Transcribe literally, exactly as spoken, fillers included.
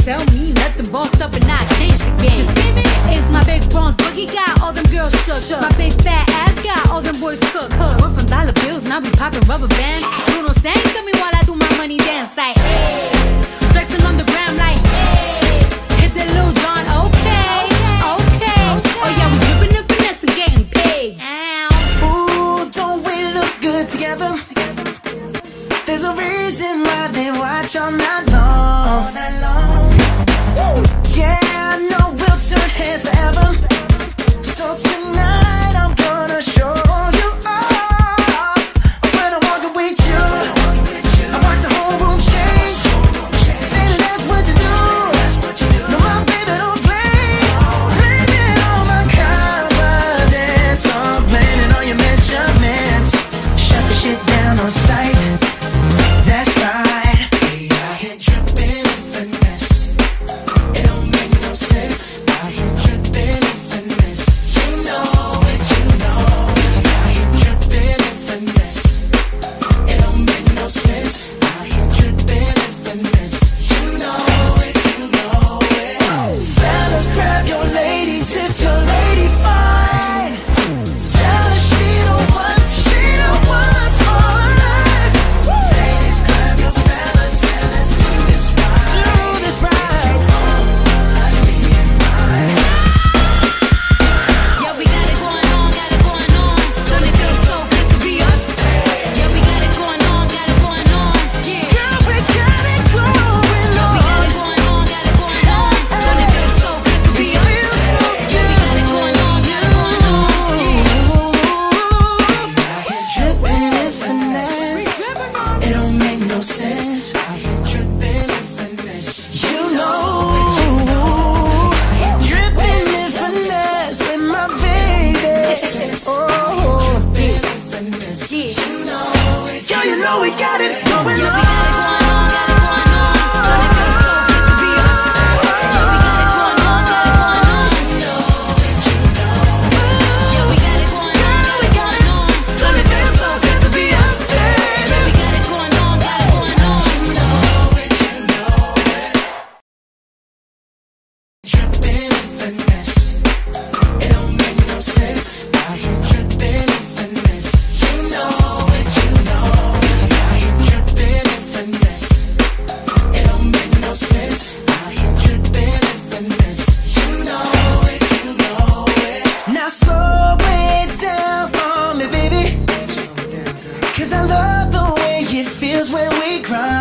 tell me nothing, bossed up and I changed the game. Just give it. It's my big bronze boogie got all them girls shook. shook. My big fat ass got all them boys cook. cook. We're from dollar bills and I be popping rubber bands. Bruno sang to me while I do my money dance like hey. Flexing on the gram like hey. Hit that Lil Jon, okay, okay. Oh yeah, we dripping and finesse and getting paid. Ooh, don't we look good together? There's a reason why they watch all night long. All night long. Woo. Yeah, I know we'll turn heads forever. So tonight I'm gonna show you off. When I walk with you, I watch the whole room change. Baby, that's what you do. No, my baby don't play. Blaming all my confidence. I'm blaming all your measurements. Shut the shit down on sight. That's right. We out here dripping in finesse. It don't make no sense. Out here dripping in finesse. You know it, you know. We out here dripping in finesse. It don't make no sense. Out here dripping in finesse. You know it, you know it. Fellas, grab your ladies if your lady fine. Tell her she the one, she the one for life. Ladies, grab your fellas and let's do this right. Do this right. Like me and mine. Yeah, we got it going on, got it going on. Don't it feel so good to be us? Yeah, we got it going on, got it going on. Yeah, Girl, we got it going yeah, we got on. it going on, got it going on. Don't it feel so good to be us? Yeah, we got it going on, got it going on. Dripping in finesse. It don't make no sense. Out here dripping in finesse. You know it, you know. Dripping in finesse with my baby. Oh, dripping in finesse. You know it. Girl, you know we got it going Yeah, we on. got it going on, got it going on. Don't it feel so good to be us? Yeah, we got it going on, got it going on. Yeah, we got it going on, got it going on. Don't it feel so good to be us? Yeah, we got it going on, got it going on. Dripping in finesse. It don't make no sense. Out here dripping in finesse. You know it, you know. Out here dripping in finesse. It don't make no sense. Out here dripping in finesse. You know it, you know it. Now slow it down for me, baby. Cause I love the way it feels when we grind.